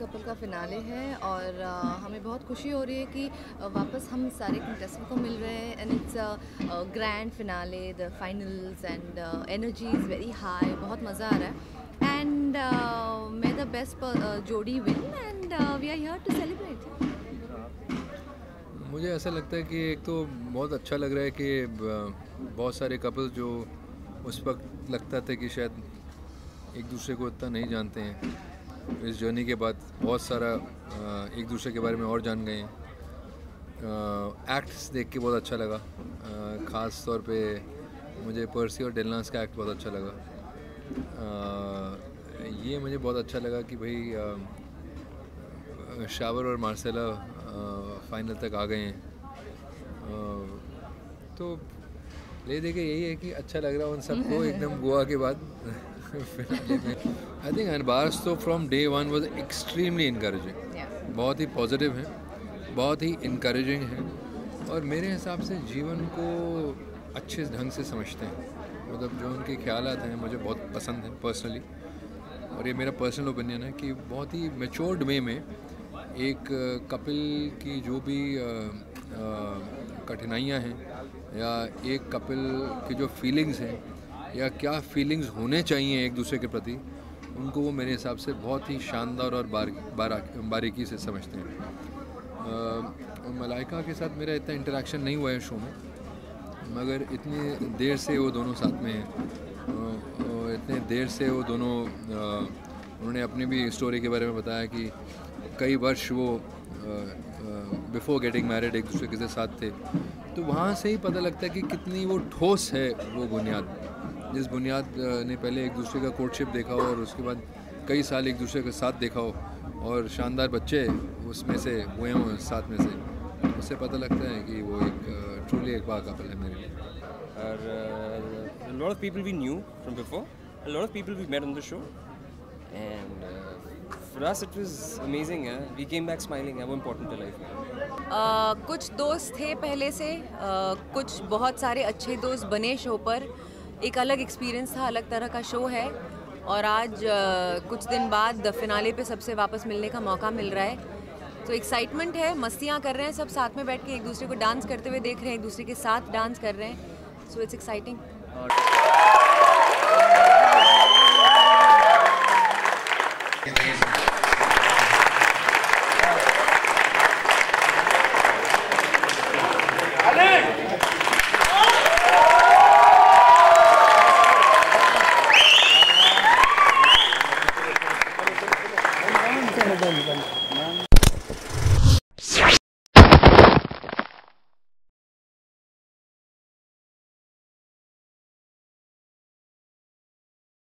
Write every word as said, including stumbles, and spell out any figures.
Couple का finale है और आ, हमें बहुत खुशी हो रही है कि आ, वापस हम सारे कंटेस्टेंट को मिल रहे हैं and it's grand finale the finals and energy is very high, बहुत मज़ा आ रहा है एंड मे द बेस्ट जोड़ी win and we are here to celebrate. मुझे ऐसा लगता है कि एक तो बहुत अच्छा लग रहा है कि बहुत सारे कपल जो उस वक्त लगता था कि शायद एक दूसरे को इतना नहीं जानते हैं, इस जर्नी के बाद बहुत सारा एक दूसरे के बारे में और जान गए हैं। एक्ट्स देख के बहुत अच्छा लगा, ख़ास तौर पे मुझे पर्सी और डिलनास का एक्ट बहुत अच्छा लगा। ये मुझे बहुत अच्छा लगा कि भाई शावर और मार्सेला फाइनल तक आ गए हैं, तो ले दे के यही है कि अच्छा लग रहा है उन सबको एकदम गोवा के बाद फिनाले में। आई थिंक अनबार्स तो from day one was extremely encouraging, बहुत ही पॉजिटिव है, बहुत ही इनकरेजिंग है और मेरे हिसाब से जीवन को अच्छे ढंग से समझते हैं। मतलब जो उनके ख्यालात हैं मुझे बहुत पसंद हैं पर्सनली, और ये मेरा पर्सनल ओपिनियन है कि बहुत ही मैच्योर्ड वे में एक कपल की जो भी कठिनाइयाँ हैं या एक कपल की जो फीलिंग्स हैं या क्या फीलिंग्स होने चाहिए एक दूसरे के प्रति, उनको वो मेरे हिसाब से बहुत ही शानदार और बार, बार, बारीकी से समझते हैं। मलाइका के साथ मेरा इतना इंटरेक्शन नहीं हुआ है शो में, मगर इतनी देर से वो दोनों साथ में हैं, इतने देर से वो दोनों, उन्होंने अपनी भी स्टोरी के बारे में बताया कि कई वर्ष वो बिफोर गेटिंग मैरिड एक दूसरे के साथ थे, तो वहाँ से ही पता लगता है कि कितनी वो ठोस है वो बुनियाद, जिस बुनियाद ने पहले एक दूसरे का कोर्टशिप देखा हो और उसके बाद कई साल एक दूसरे के साथ देखा हो और शानदार बच्चे उसमें से हुए हों साथ में से, उससे पता लगता है कि वो एक ट्रूली एक बार कपल है मेरे लिए। और a lot of people we knew from before, a lot of people we met on the show, and uh, for us it was amazing. Yeah? We came back smiling. Yeah? वो important है life में। uh, कुछ दोस्त थे पहले से, uh, कुछ बहुत सारे अच्छे दोस्त बने शो पर, एक अलग एक्सपीरियंस था, अलग तरह का शो है और आज uh, कुछ दिन बाद द फिनाले पे सबसे वापस मिलने का मौका मिल रहा है, तो एक्साइटमेंट है, मस्तियाँ कर रहे हैं, सब साथ में बैठ के एक दूसरे को डांस करते हुए देख रहे हैं, एक दूसरे के साथ डांस कर रहे हैं, so it's exciting. Done, done.